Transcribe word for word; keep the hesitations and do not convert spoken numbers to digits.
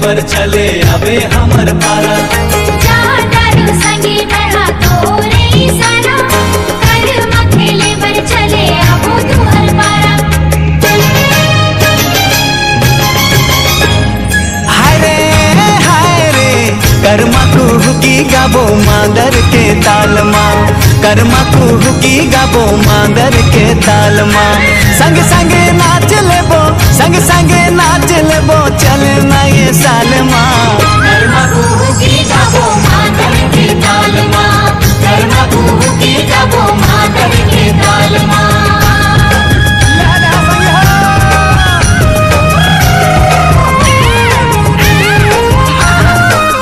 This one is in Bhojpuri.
पर चले अबे हमर पारा। कर्मा कुहुकी गाबो मांदर के ताल माँ, कर्मा कुहुकी गाबो मांदर के ताल माँ। संग संग नाच लेबो, संग संग नाच लेबो, चल ना ये साल माँ।